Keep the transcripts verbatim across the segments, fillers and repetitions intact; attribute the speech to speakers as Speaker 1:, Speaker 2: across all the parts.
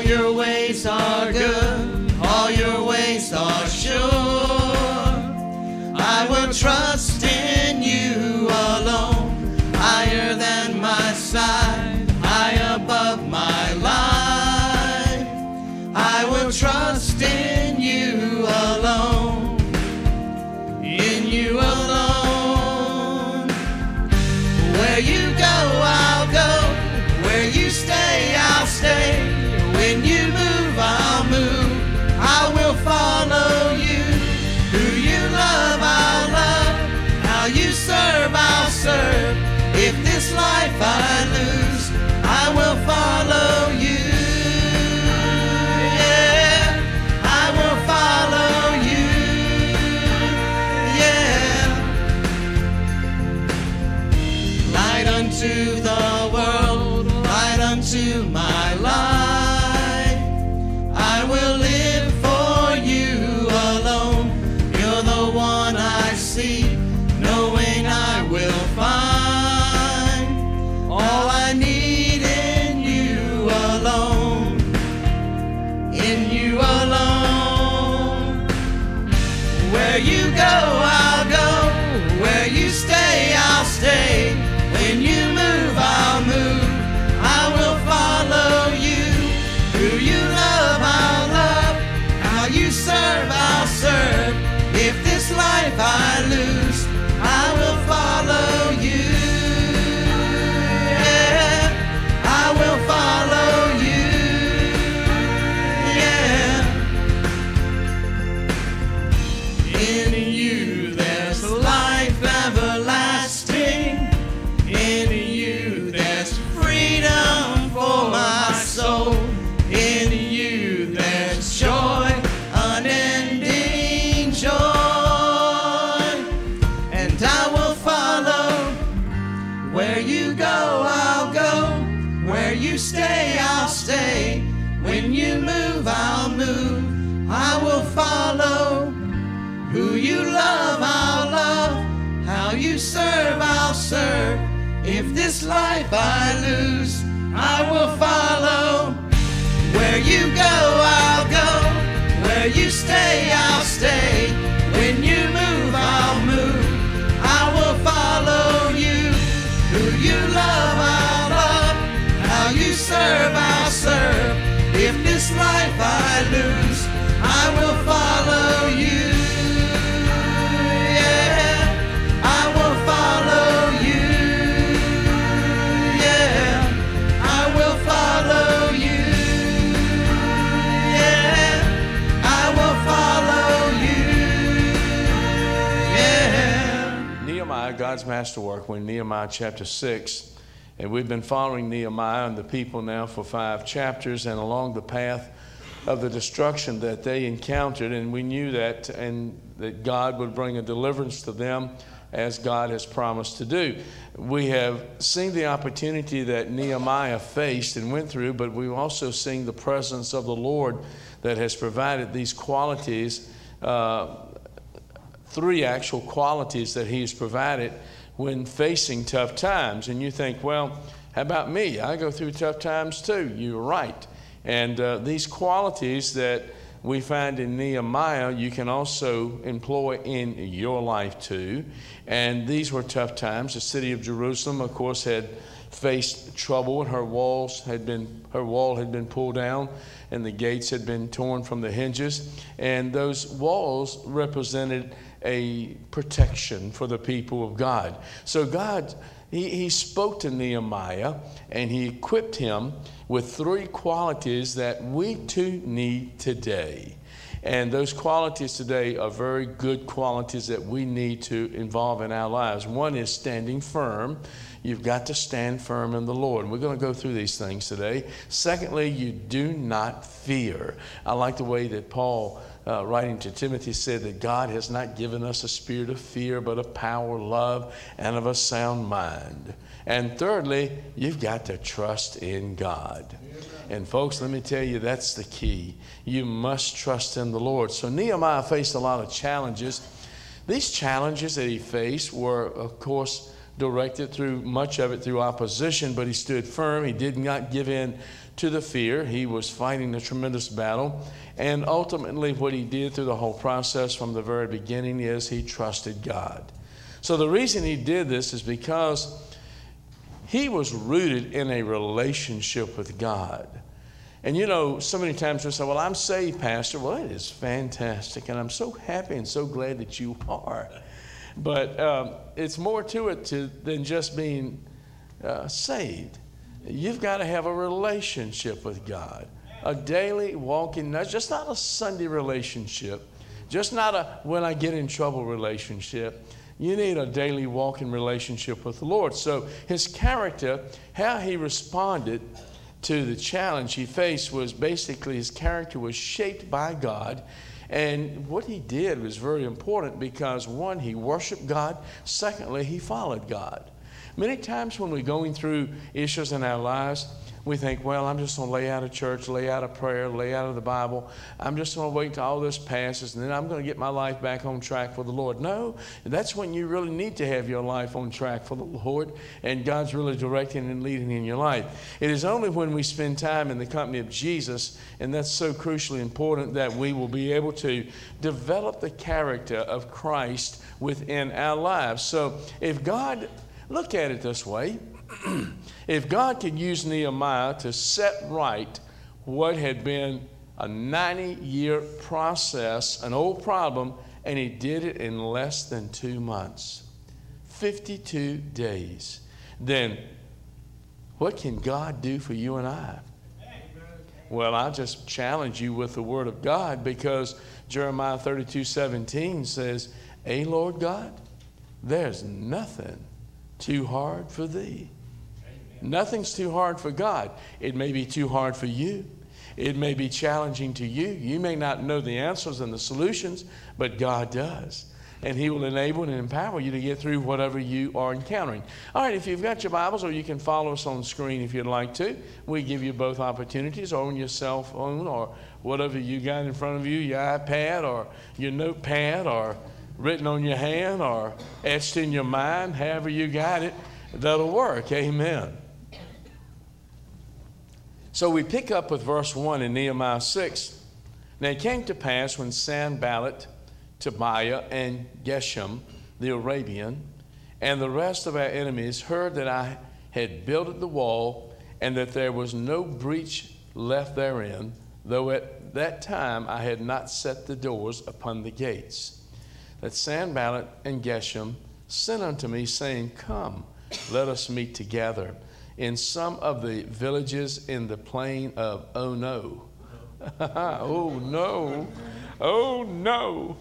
Speaker 1: your ways are good, all your ways are sure. I will trust in you alone, higher than my side, high above my life. I will trust in you alone, in you alone. Where you go, I'll go. Where you stay, I'll stay. When you move, I'll move. I will follow you. Who you love, I'll love. How you serve, I'll serve. If this life I lose, I will follow you. Yeah, I will follow you. Yeah. Light unto the world, light unto my life. I will live for you alone. You're the one I see, knowing I will find all I need in you alone, in you alone. Where you go, I'll go. Where you stay, I'll stay. When you move, I'll move. I will follow you. Who you love, I'll love. How you serve, I'll serve. If this life I lose, I will follow you. Yeah, I will follow you. Yeah. In you there's life everlasting. In you there's freedom for my soul. In you there's joy, unending joy. And I will follow. Where you go, I'll go. Where you stay, I'll stay. When you move, I'll move. I will follow. Who you love, I'll love. How you serve, I'll serve. If this life I lose, I will follow. Where you go, I'll go. Where you stay, I'll stay. When you move, I'll move. I will follow you. Who you love, I'll love. How you serve, I'll serve. If this life I lose, I will follow you. Yeah, I will follow you. Yeah, I will follow you. Yeah, I will follow you. Yeah.
Speaker 2: Nehemiah, God's masterwork, we're in Nehemiah chapter six. And we've been following Nehemiah and the people now for five chapters and along the path of the destruction that they encountered. And we knew that, and that God would bring a deliverance to them as God has promised to do. We have seen the opportunity that Nehemiah faced and went through, but we've also seen the presence of the Lord that has provided these qualities, uh, three actual qualities that He has provided when facing tough times. And you think, well, how about me? I go through tough times too. You're right. And uh, these qualities that we find in Nehemiah, you can also employ in your life too. And these were tough times. The city of Jerusalem, of course, had faced trouble, and her walls had been, her wall had been pulled down, and the gates had been torn from the hinges. And those walls represented a protection for the people of God. So God, he, he spoke to Nehemiah, and He equipped him with three qualities that we too need today. And those qualities today are very good qualities that we need to involve in our lives. One is standing firm. You've got to stand firm in the Lord. And we're going to go through these things today. Secondly, you do not fear. I like the way that Paul, uh, writing to Timothy, said that God has not given us a spirit of fear, but of power, love, and of a sound mind. And thirdly, you've got to trust in God. And folks, let me tell you, that's the key. You must trust in the Lord. So Nehemiah faced a lot of challenges. These challenges that he faced were, of course, directed through much of it through opposition, but he stood firm. He did not give in to the fear. He was fighting a tremendous battle. And ultimately what he did through the whole process from the very beginning is he trusted God. So the reason he did this is because he was rooted in a relationship with God. And you know, so many times we say, well, I'm saved, Pastor. Well, it is fantastic. And I'm so happy and so glad that you are. But um, it's more to it to, than just being uh, saved. You've got to have a relationship with God. A daily walking, not just not a Sunday relationship, just not a when I get in trouble relationship. You need a daily walking relationship with the Lord. So his character, how he responded to the challenge he faced was basically his character was shaped by God. And what he did was very important because, one, he worshiped God. Secondly, he followed God. Many times when we're going through issues in our lives, we think, well, I'm just going to lay out of church, lay out of prayer, lay out of the Bible. I'm just going to wait till all this passes, and then I'm going to get my life back on track for the Lord. No, that's when you really need to have your life on track for the Lord, and God's really directing and leading in your life. It is only when we spend time in the company of Jesus, and that's so crucially important, that we will be able to develop the character of Christ within our lives. So if God, look at it this way, if God could use Nehemiah to set right what had been a ninety-year process, an old problem, and he did it in less than two months, fifty-two days, then what can God do for you and I? Well, I just challenge you with the Word of God, because Jeremiah thirty-two seventeen says, "Hey, Lord God, there's nothing too hard for thee." Nothing's too hard for God. It may be too hard for you. It may be challenging to you. You may not know the answers and the solutions, but God does. And he will enable and empower you to get through whatever you are encountering. All right, if you've got your Bibles, or you can follow us on the screen if you'd like to. We give you both opportunities, or on your cell phone, or whatever you got in front of you, your iPad or your notepad, or written on your hand, or etched in your mind, however you got it, that'll work. Amen. So we pick up with verse one in Nehemiah six. Now it came to pass when Sanballat, Tobiah, and Geshem, the Arabian, and the rest of our enemies heard that I had builded the wall, and that there was no breach left therein, though at that time I had not set the doors upon the gates, that Sanballat and Geshem sent unto me, saying, Come, let us meet together in some of the villages in the plain of Oh no. Oh no. Oh no.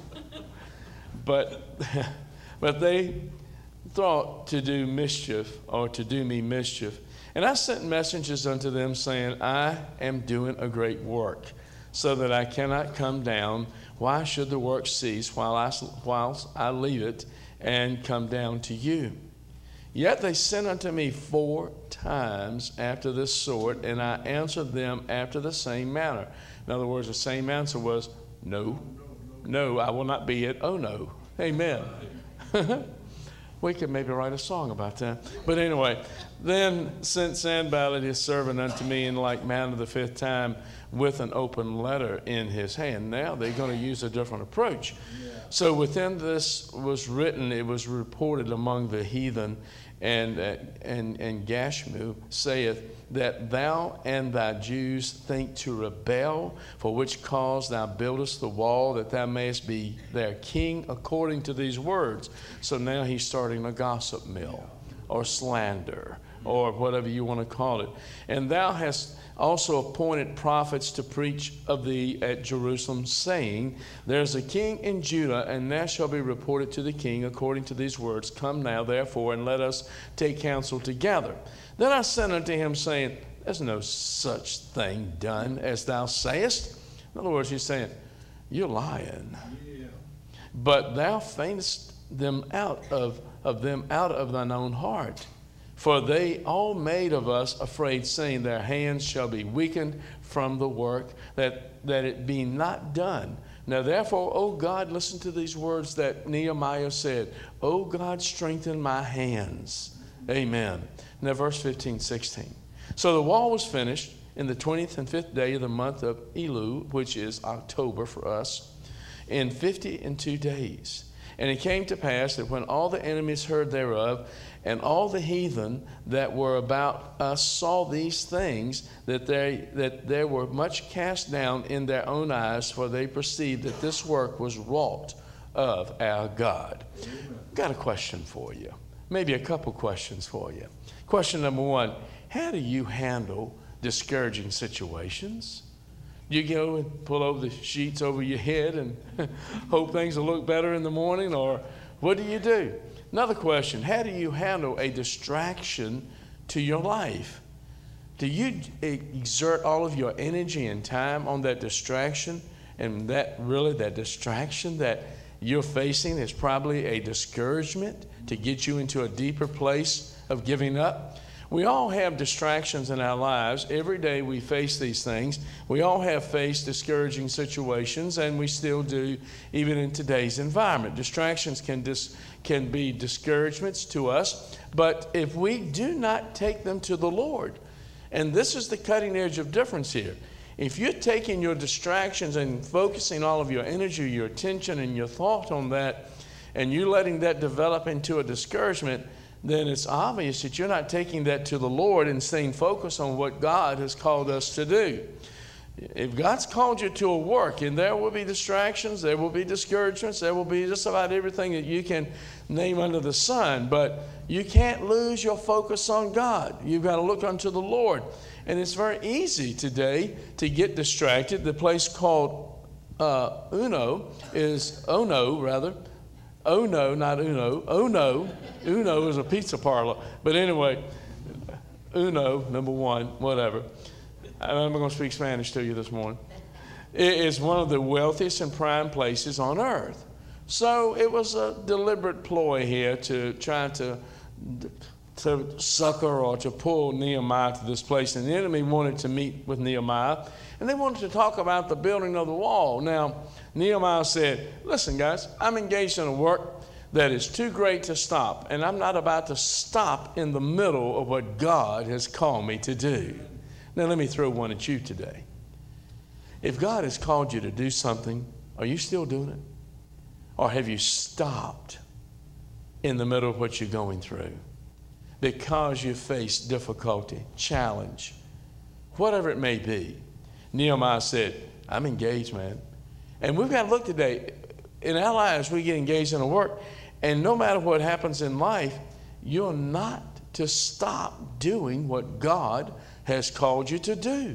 Speaker 2: But, but they thought to do mischief, or to do me mischief. And I sent messengers unto them, saying, I am doing a great work, so that I cannot come down. Why should the work cease while I, whilst I leave it and come down to you? Yet they sent unto me four times after this sort, and I answered them after the same manner. In other words, the same answer was, no, no, I will not be it. Oh, no. Amen. We could maybe write a song about that. But anyway, then sent Sanballat his servant unto me in like manner the fifth time, with an open letter in his hand. Now they're going to use a different approach. So within this was written, it was reported among the heathen, and uh, and and Gashmu saith, that thou and thy Jews think to rebel, for which cause thou buildest the wall, that thou mayest be their king according to these words. So now he's starting a gossip mill, or slander, or whatever you want to call it. And thou hast also appointed prophets to preach of thee at Jerusalem, saying, There's a king in Judah, and now shall be reported to the king according to these words. Come now, therefore, and let us take counsel together. Then I sent unto him, saying, There's no such thing done as thou sayest. In other words, he's saying, You're lying. Yeah. But thou feignest them out of, of them out of thine own heart. For they all made of us afraid, saying, Their hands shall be weakened from the work, that, that it be not done. Now therefore, O God, listen to these words that Nehemiah said. O God, strengthen my hands. Amen. Now verse fifteen, sixteen. So the wall was finished in the twentieth and fifth day of the month of Elul, which is October for us, in fifty and two days. And it came to pass that when all the enemies heard thereof, and all the heathen that were about us saw these things, that they that they were much cast down in their own eyes, for they perceived that this work was wrought of our God. Amen. Got a question for you. Maybe a couple questions for you. Question number one, how do you handle discouraging situations? You go and pull over the sheets over your head and hope things will look better in the morning, or what do you do? Another question, how do you handle a distraction to your life? Do you exert all of your energy and time on that distraction, and that really that distraction that you're facing is probably a discouragement to get you into a deeper place of giving up? We all have distractions in our lives. Every day we face these things. We all have faced discouraging situations, and we still do, even in today's environment. Distractions can, dis- can be discouragements to us, but if we do not take them to the Lord, and this is the cutting edge of difference here. If you're taking your distractions and focusing all of your energy, your attention, and your thought on that, and you're letting that develop into a discouragement, then it's obvious that you're not taking that to the Lord and staying focused on what God has called us to do. If God's called you to a work, and there will be distractions, there will be discouragements, there will be just about everything that you can name under the sun, but you can't lose your focus on God. You've got to look unto the Lord. And it's very easy today to get distracted. The place called uh, Uno is, oh no, rather, Oh no, not Uno. Oh no. Uno is a pizza parlor. But anyway, Uno, number one, whatever. I'm going to speak Spanish to you this morning. It is one of the wealthiest and prime places on earth. So it was a deliberate ploy here to try to, to succor or to pull Nehemiah to this place. And the enemy wanted to meet with Nehemiah, and they wanted to talk about the building of the wall. Now, Nehemiah said, listen, guys, I'm engaged in a work that is too great to stop, and I'm not about to stop in the middle of what God has called me to do. Now, let me throw one at you today. If God has called you to do something, are you still doing it? Or have you stopped in the middle of what you're going through because you face difficulty, challenge, whatever it may be? Nehemiah said, I'm engaged, man. And we've got to look today, in our lives, we get engaged in a work, and no matter what happens in life, you're not to stop doing what God has called you to do.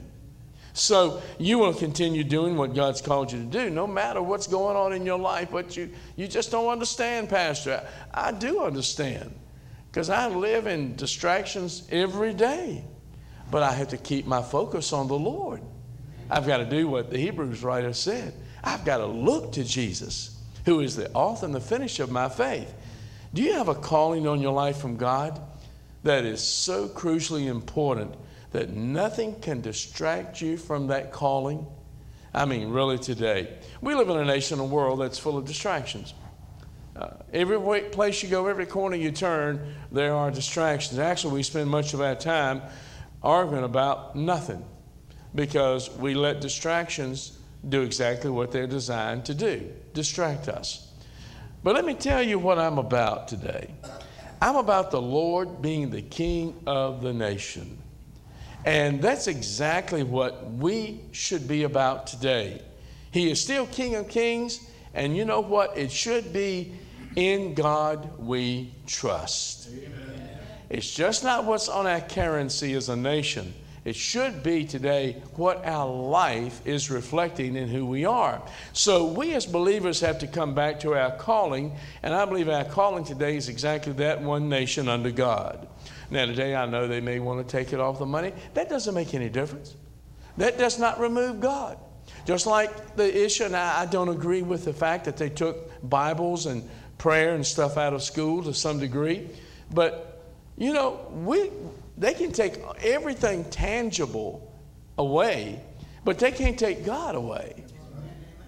Speaker 2: So you will continue doing what God's called you to do, no matter what's going on in your life, but you, you just don't understand, Pastor. I, I do understand, because I live in distractions every day, but I have to keep my focus on the Lord. I've got to do what the Hebrews writer said. I've got to look to Jesus, who is the author and the finisher of my faith. Do you have a calling on your life from God that is so crucially important that nothing can distract you from that calling? I mean, really today. We live in a nation and a world that's full of distractions. Uh, every way, place you go, every corner you turn, there are distractions. Actually, we spend much of our time arguing about nothing, because we let distractions do exactly what they're designed to do, distract us. But let me tell you what I'm about today. I'm about the Lord being the King of the nation. And that's exactly what we should be about today. He is still King of Kings, and you know what? It should be, in God we trust. Amen. It's just not what's on our currency as a nation. It should be today what our life is reflecting in who we are. So we as believers have to come back to our calling, and I believe our calling today is exactly that, one nation under God. Now today I know they may want to take it off the money. That doesn't make any difference. That does not remove God. Just like the issue, and I, I don't agree with the fact that they took Bibles and prayer and stuff out of school to some degree, but you know, we... They can take everything tangible away, but they can't take God away.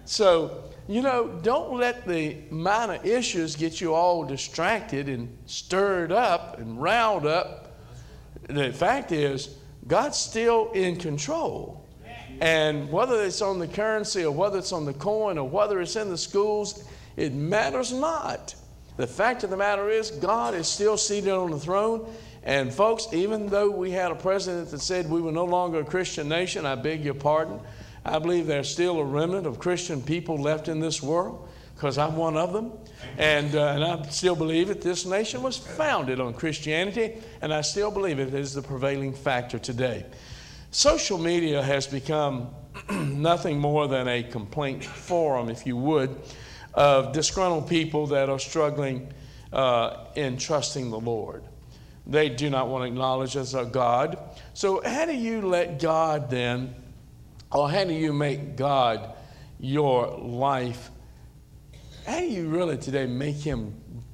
Speaker 2: So, you know, don't let the minor issues get you all distracted and stirred up and riled up. The fact is, God's still in control. And whether it's on the currency or whether it's on the coin or whether it's in the schools, it matters not. The fact of the matter is, God is still seated on the throne. And folks, even though we had a president that said we were no longer a Christian nation, I beg your pardon, I believe there's still a remnant of Christian people left in this world, because I'm one of them. And, uh, and I still believe that this nation was founded on Christianity, and I still believe it is the prevailing factor today. Social media has become nothing more than a complaint forum, if you would, of disgruntled people that are struggling uh, in trusting the Lord. They do not want to acknowledge us as a God. So how do you let God then, or how do you make God your life? How do you really today make him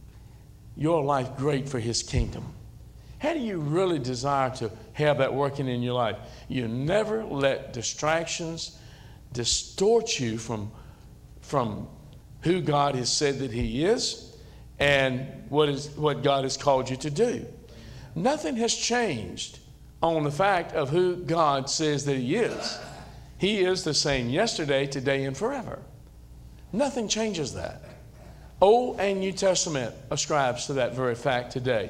Speaker 2: your life great for his kingdom? How do you really desire to have that working in your life? You never let distractions distort you from, from who God has said that he is and what is what God has called you to do. Nothing has changed on the fact of who God says that he is. He is the same yesterday, today, and forever. Nothing changes that. Old and New Testament ascribes to that very fact today.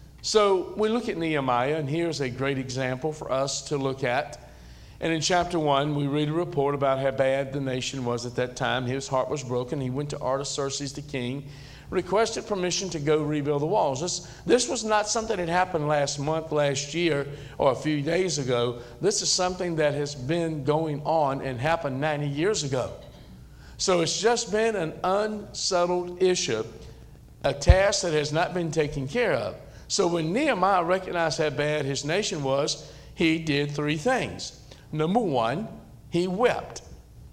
Speaker 2: So we look at Nehemiah, and here's a great example for us to look at. And in chapter one, we read a report about how bad the nation was at that time. His heart was broken. He went to Artaxerxes the king, requested permission to go rebuild the walls. This, this was not something that happened last month, last year, or a few days ago. This is something that has been going on and happened ninety years ago. So it's just been an unsettled issue, a task that has not been taken care of. So when Nehemiah recognized how bad his nation was, he did three things. Number one, he wept.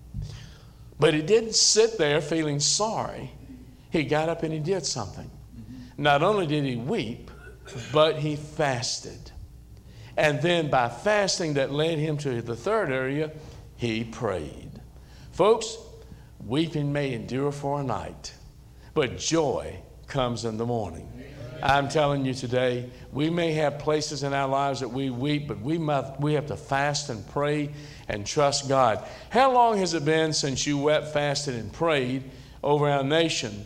Speaker 2: But he didn't sit there feeling sorry. He got up and he did something. Not only did he weep, but he fasted. And then by fasting, that led him to the third area, he prayed. Folks, weeping may endure for a night, but joy comes in the morning. I'm telling you today, we may have places in our lives that we weep, but we must, we have to fast and pray and trust God. How long has it been since you wept, fasted, and prayed over our nation,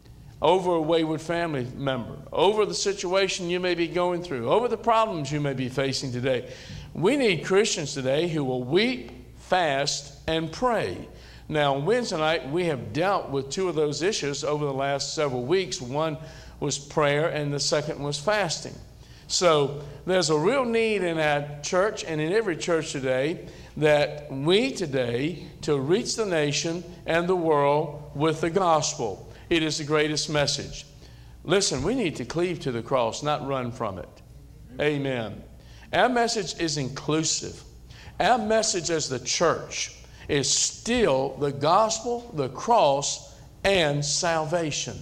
Speaker 2: over a wayward family member, over the situation you may be going through, over the problems you may be facing today? We need Christians today who will weep, fast, and pray. Now, on Wednesday night, we have dealt with two of those issues over the last several weeks. One was prayer, and the second was fasting. So there's a real need in our church and in every church today that we today to reach the nation and the world with the gospel. It is the greatest message. Listen, we need to cleave to the cross, not run from it. Amen. Our message is inclusive. Our message as the church is still the gospel, the cross, and salvation.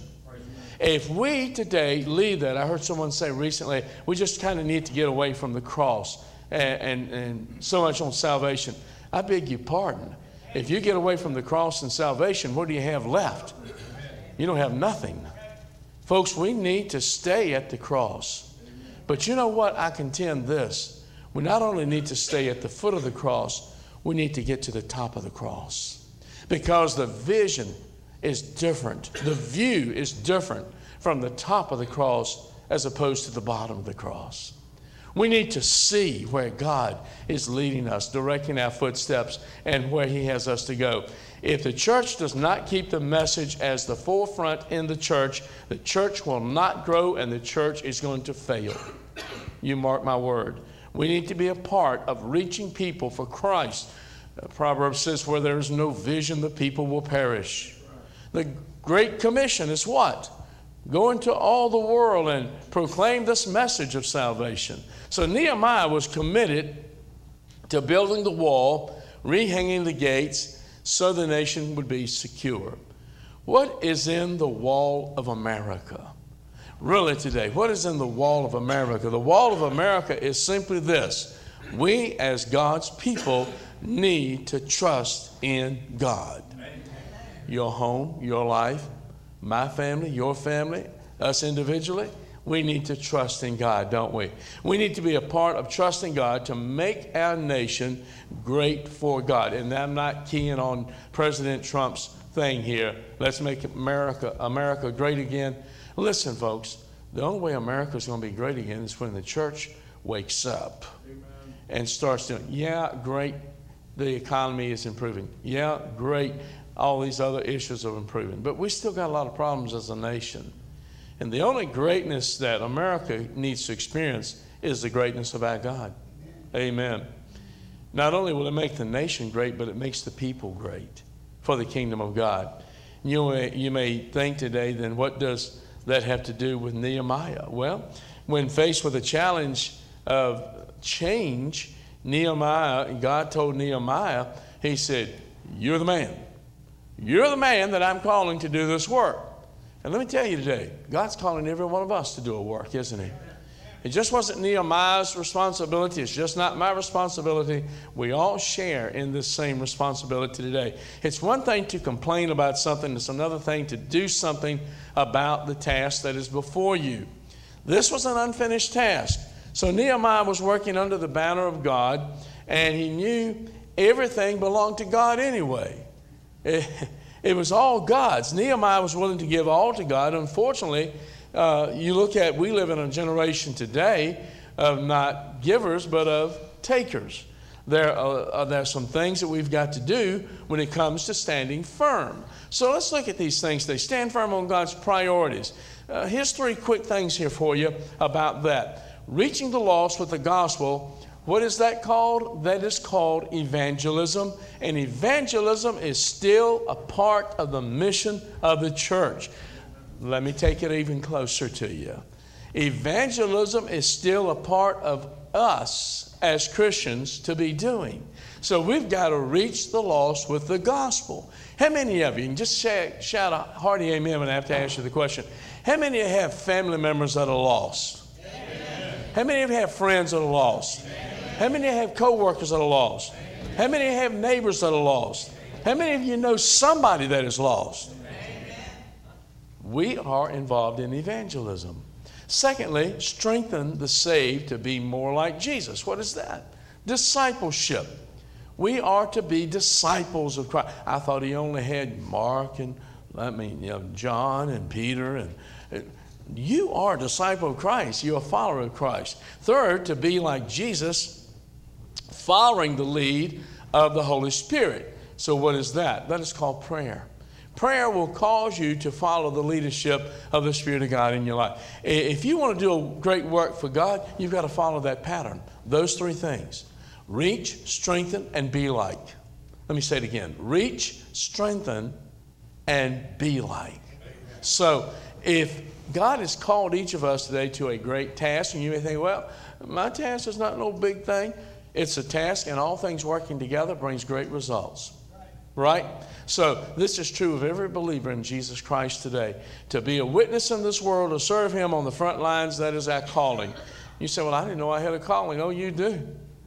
Speaker 2: If we today leave that, I heard someone say recently, we just kind of need to get away from the cross and, and, and so much on salvation. I beg your pardon. If you get away from the cross and salvation, what do you have left? You don't have nothing. Folks, we need to stay at the cross. But you know what? I contend this. We not only need to stay at the foot of the cross, we need to get to the top of the cross. Because the vision is different. The view is different from the top of the cross as opposed to the bottom of the cross. We need to see where God is leading us, directing our footsteps, and where he has us to go. If the church does not keep the message as the forefront in the church, the church will not grow and the church is going to fail. You mark my word. We need to be a part of reaching people for Christ. Proverbs says, where there is no vision, the people will perish. The Great Commission is what? Go into all the world and proclaim this message of salvation. So Nehemiah was committed to building the wall, rehanging the gates, so the nation would be secure. What is in the wall of America? Really today, what is in the wall of America? The wall of America is simply this. We as God's people need to trust in God. your home, your life, my family, your family, us individually. We need to trust in God, don't we? We need to be a part of trusting God to make our nation great for God. And I'm not keying on President Trump's thing here. Let's make America, America great again. Listen, folks, the only way America is going to be great again is when the church wakes up. Amen. And starts doing, yeah, great, the economy is improving. Yeah, great, all these other issues are improving. But we still got a lot of problems as a nation. And the only greatness that America needs to experience is the greatness of our God. Amen. Not only will it make the nation great, but it makes the people great for the kingdom of God. You may, you may think today, then what does that have to do with Nehemiah? Well, when faced with a challenge of change, Nehemiah, God told Nehemiah, he said, you're the man. You're the man that I'm calling to do this work. And let me tell you today, God's calling every one of us to do a work, isn't he? It just wasn't Nehemiah's responsibility. It's just not my responsibility. We all share in this same responsibility today. It's one thing to complain about something. It's another thing to do something about the task that is before you. This was an unfinished task. So Nehemiah was working under the banner of God, and he knew everything belonged to God anyway. It, it was all God's. Nehemiah was willing to give all to God. Unfortunately, uh, you look at, we live in a generation today of not givers, but of takers. There are, uh, there are some things that we've got to do when it comes to standing firm. So let's look at these things. They stand firm on God's priorities. Uh, here's three quick things here for you about that. Reaching the lost with the gospel. What is that called? That is called evangelism. And evangelism is still a part of the mission of the church. Let me take it even closer to you. Evangelism is still a part of us as Christians to be doing. So we've got to reach the lost with the gospel. How many of you, and just shout, shout a hearty amen when I have to ask you the question, how many of you have family members that are lost? Amen. How many of you have friends that are lost? Amen. How many of you have co-workers that are lost? Amen. How many of you have neighbors that are lost? Amen. How many of you know somebody that is lost? Amen. We are involved in evangelism. Secondly, strengthen the saved to be more like Jesus. What is that? Discipleship. We are to be disciples of Christ. I thought he only had Mark and, I mean, you know, John and Peter. And, and you are a disciple of Christ. You're a follower of Christ. Third, to be like Jesus, following the lead of the Holy Spirit. So what is that? That is called prayer. Prayer will cause you to follow the leadership of the Spirit of God in your life. If you want to do a great work for God, you've got to follow that pattern. Those three things. Reach, strengthen, and be like. Let me say it again. Reach, strengthen, and be like. So if God has called each of us today to a great task, and you may think, well, my task is not no big thing. It's a task, and all things working together brings great results. Right? So this is true of every believer in Jesus Christ today. To be a witness in this world, to serve him on the front lines, that is our calling. You say, well, I didn't know I had a calling. Oh, you do.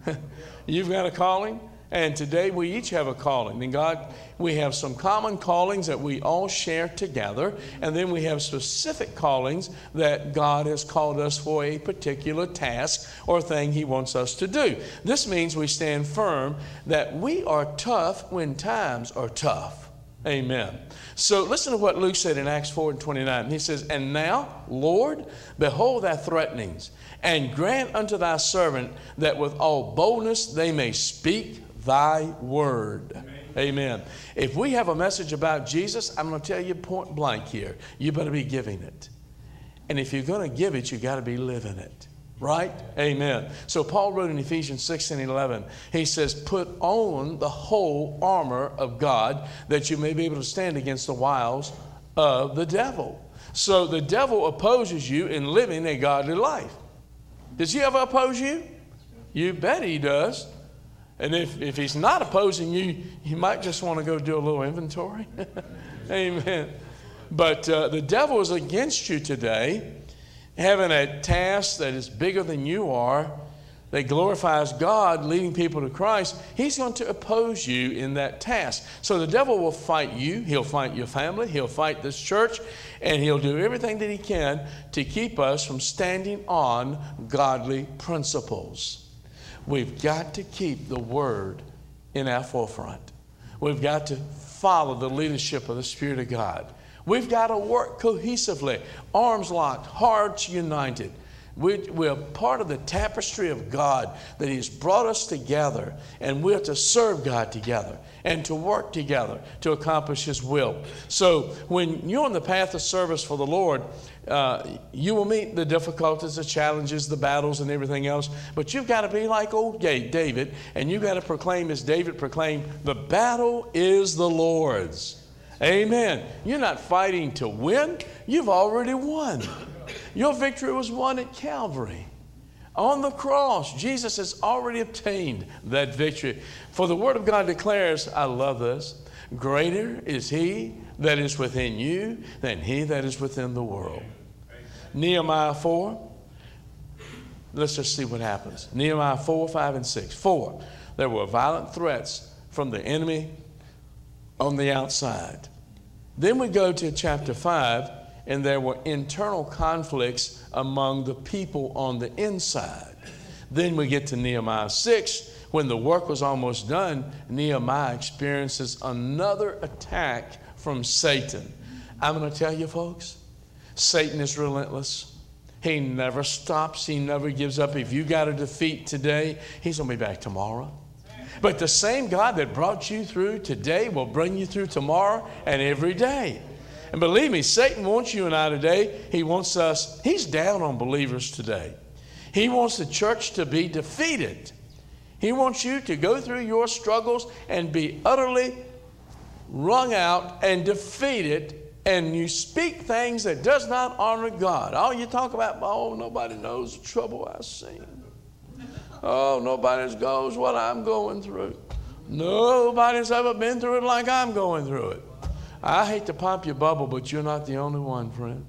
Speaker 2: You've got a calling, and today we each have a calling. And God, we have some common callings that we all share together, and then we have specific callings that God has called us for a particular task or thing he wants us to do. This means we stand firm that we are tough when times are tough. Amen. So listen to what Luke said in Acts four and twenty-nine. He says, and now, Lord, behold thy threatenings, and grant unto thy servant that with all boldness they may speak thy word. Amen. Amen. If we have a message about Jesus, I'm going to tell you point blank here, you better be giving it. And if you're going to give it, you got to be living it. Right? Amen. So Paul wrote in Ephesians six and eleven, he says, put on the whole armor of God that you may be able to stand against the wiles of the devil. So the devil opposes you in living a godly life. Does he ever oppose you? You bet he does. And if, if he's not opposing you, you might just want to go do a little inventory. Amen. But uh, the devil is against you today, having a task that is bigger than you are, that glorifies God, leading people to Christ, he's going to oppose you in that task. So the devil will fight you. He'll fight your family. He'll fight this church. And he'll do everything that he can to keep us from standing on godly principles. We've got to keep the Word in our forefront. We've got to follow the leadership of the Spirit of God. We've got to work cohesively, arms locked, hearts united. We're part of the tapestry of God that He's brought us together, and we're to serve God together and to work together to accomplish His will. So when you're on the path of service for the Lord, uh, you will meet the difficulties, the challenges, the battles, and everything else. But you've got to be like old David, and you've got to proclaim, as David proclaimed, the battle is the Lord's. Amen. You're not fighting to win. You've already won. Your victory was won at Calvary. On the cross, Jesus has already obtained that victory. For the Word of God declares, I love this, greater is He that is within you than he that is within the world. Nehemiah four. Let's just see what happens. Nehemiah four, five, and six. Four, there were violent threats from the enemy on the outside. Then we go to chapter five, and there were internal conflicts among the people on the inside. Then we get to Nehemiah six. When the work was almost done, Nehemiah experiences another attack from Satan. I'm going to tell you, folks, Satan is relentless. He never stops. He never gives up. If you got a defeat today, he's going to be back tomorrow. But the same God that brought you through today will bring you through tomorrow and every day. And believe me, Satan wants you and I today. He wants us, he's down on believers today. He wants the church to be defeated. He wants you to go through your struggles and be utterly wrung out and defeated, and you speak things that does not honor God. All you talk about, oh, nobody knows the trouble I've seen. Oh, nobody knows what I'm going through. Nobody's ever been through it like I'm going through it. I hate to pop your bubble, but you're not the only one, friend.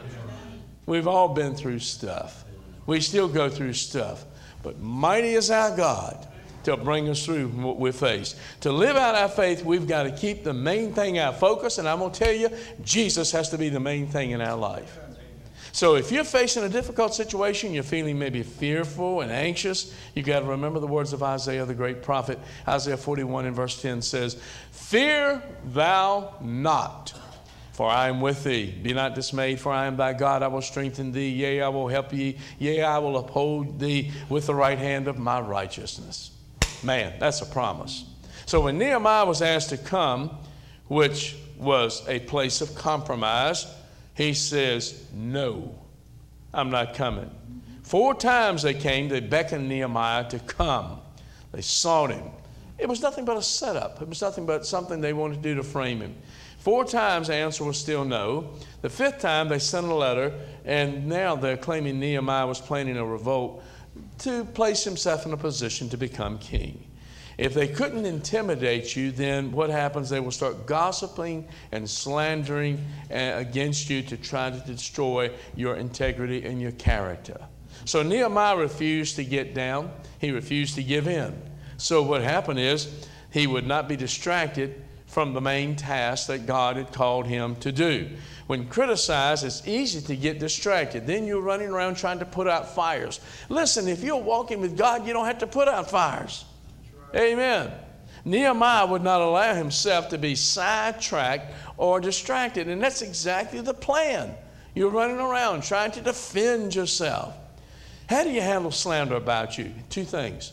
Speaker 2: We've all been through stuff. We still go through stuff. But mighty is our God to bring us through what we face. To live out our faith, we've got to keep the main thing our focus. And I'm going to tell you, Jesus has to be the main thing in our life. So if you're facing a difficult situation, you're feeling maybe fearful and anxious, you've got to remember the words of Isaiah, the great prophet. Isaiah forty-one and verse ten says, fear thou not, for I am with thee. Be not dismayed, for I am thy God. I will strengthen thee. Yea, I will help thee. Yea, I will uphold thee with the right hand of my righteousness. Man, that's a promise. So when Nehemiah was asked to come, which was a place of compromise, he says, no, I'm not coming. Four times they came, they beckoned Nehemiah to come. They sought him. It was nothing but a setup. It was nothing but something they wanted to do to frame him. Four times the answer was still no. The fifth time they sent a letter, and now they're claiming Nehemiah was planning a revolt to place himself in a position to become king. If they couldn't intimidate you, then what happens? They will start gossiping and slandering against you to try to destroy your integrity and your character. So Nehemiah refused to get down. He refused to give in. So what happened is he would not be distracted from the main task that God had called him to do. When criticized, it's easy to get distracted. Then you're running around trying to put out fires. Listen, if you're walking with God, you don't have to put out fires. Amen. Nehemiah would not allow himself to be sidetracked or distracted. And that's exactly the plan. You're running around trying to defend yourself. How do you handle slander about you? Two things.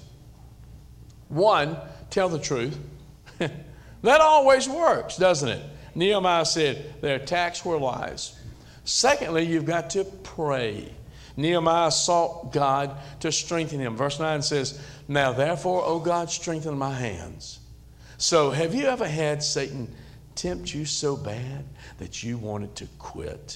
Speaker 2: One, tell the truth. That always works, doesn't it? Nehemiah said their attacks were lies. Secondly, you've got to pray. Nehemiah sought God to strengthen him. Verse nine says, now therefore, O God, strengthen my hands. So have you ever had Satan tempt you so bad that you wanted to quit?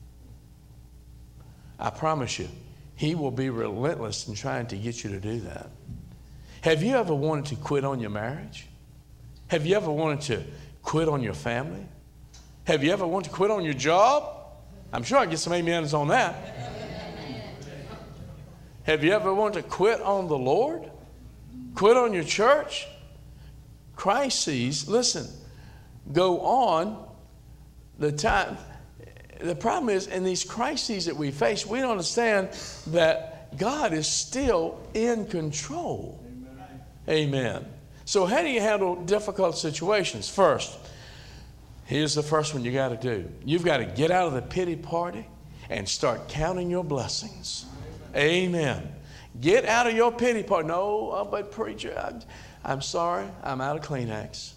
Speaker 2: I promise you, he will be relentless in trying to get you to do that. Have you ever wanted to quit on your marriage? Have you ever wanted to quit on your family? Have you ever wanted to quit on your job? I'm sure I get some amens on that. Have you ever wanted to quit on the Lord? Quit on your church? Crises, listen, go on the time. The problem is, in these crises that we face, we don't understand that God is still in control. Amen. Amen. So how do you handle difficult situations? First, here's the first one you got to do. You've got to get out of the pity party and start counting your blessings. Amen. Get out of your pity party. No, uh, but preacher, I'm, I'm sorry, I'm out of Kleenex.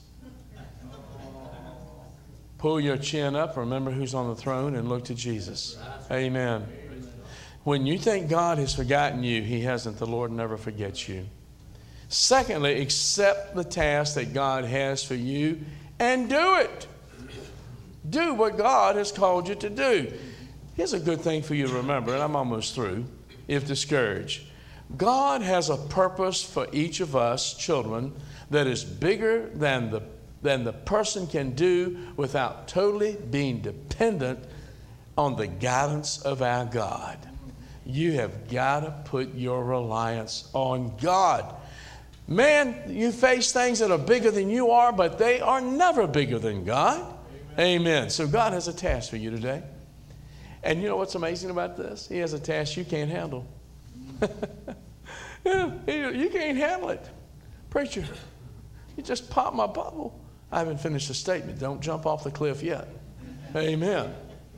Speaker 2: Pull your chin up, remember who's on the throne, and look to Jesus. Amen. When you think God has forgotten you, He hasn't. The Lord never forgets you. Secondly, accept the task that God has for you and do it. Do what God has called you to do. Here's a good thing for you to remember, and I'm almost through, if discouraged. God has a purpose for each of us children that is bigger than the than the person can do without totally being dependent on the guidance of our God. You have got to put your reliance on God. Man, you face things that are bigger than you are, but they are never bigger than God. Amen. Amen. So God has a task for you today. And you know what's amazing about this? He has a task you can't handle. Yeah, you can't handle it. Preacher, you just popped my bubble. I haven't finished the statement. Don't jump off the cliff yet. Amen.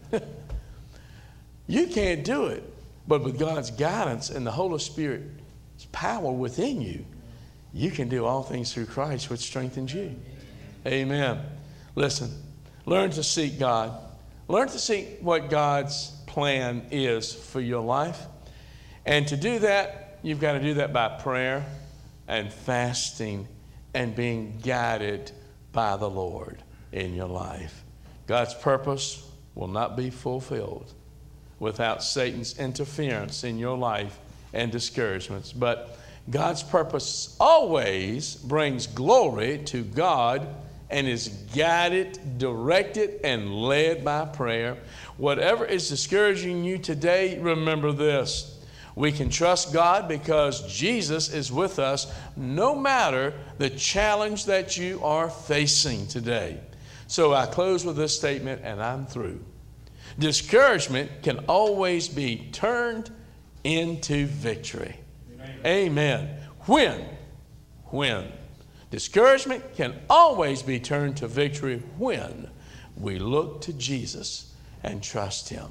Speaker 2: You can't do it, but with God's guidance and the Holy Spirit's power within you, you can do all things through Christ, which strengthens you. Amen. Listen, learn to seek God. Learn to seek what God's plan is for your life. And to do that, you've got to do that by prayer and fasting and being guided by the Lord in your life. God's purpose will not be fulfilled without Satan's interference in your life and discouragements. But God's purpose always brings glory to God and is guided, directed, and led by prayer. Whatever is discouraging you today, remember this. We can trust God because Jesus is with us no matter the challenge that you are facing today. So I close with this statement and I'm through. Discouragement can always be turned into victory. Amen. Amen. When? When? Discouragement can always be turned to victory when we look to Jesus and trust Him.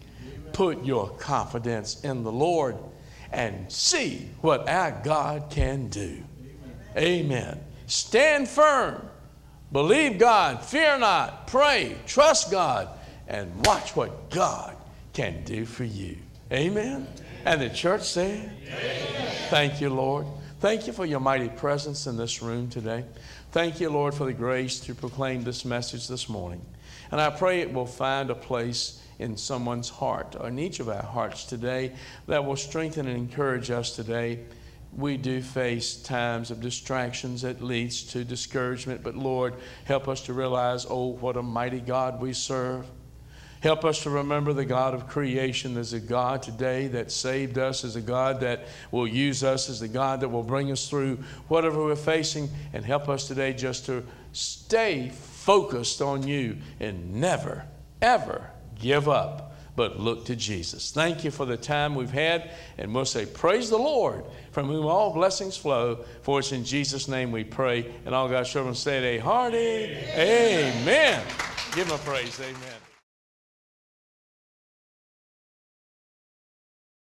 Speaker 2: Put your confidence in the Lord and see what our God can do. Amen. Amen. Stand firm. Believe God. Fear not. Pray. Trust God. And watch what God can do for you. Amen. And the church said, amen. Thank you, Lord. Thank you for your mighty presence in this room today. Thank you, Lord, for the grace to proclaim this message this morning. And I pray it will find a place in someone's heart, or in each of our hearts today, that will strengthen and encourage us today. We do face times of distractions that leads to discouragement, but Lord, help us to realize, oh, what a mighty God we serve. Help us to remember the God of creation as a God today that saved us, as a God that will use us, as a God that will bring us through whatever we're facing, and help us today just to stay focused on you and never, ever give up, but look to Jesus. Thank you for the time we've had, and we'll say, praise the Lord, from whom all blessings flow, for it's in Jesus' name we pray. And all God's children said a hearty amen. Amen. Give him a praise. Amen.